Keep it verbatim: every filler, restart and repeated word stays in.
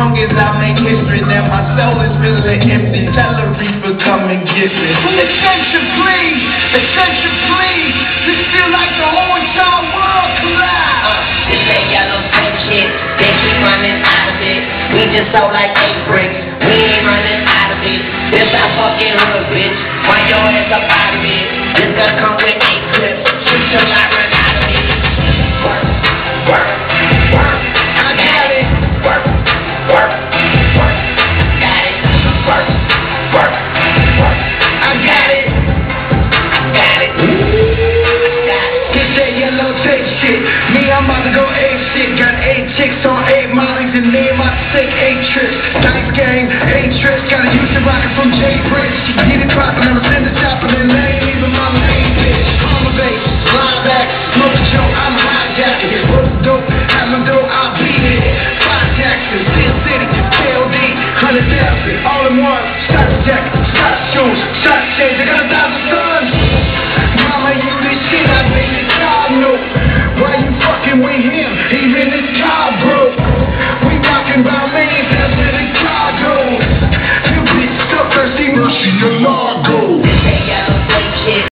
long as I make history, then my soul is feeling empty. Tell the reaper, come and get me. Attention please, attention please. This feel like the whole entire world collapse. Uh, this that yellow tape shit, they keep running out of it. We just sold like eight bricks, we ain't running out of it. This our fucking hood, bitch. Why your ass up out of it? This gun come with eight clips, shoot till I run out of it. Work, work, work. I got it. Work, work, work. Got it. Work, work, work. I got it. I got it. Got it. This that yellow tape shit. Me, I'm about to go eight shit. Got eight chicks on eight mollies and me about to take eight trips.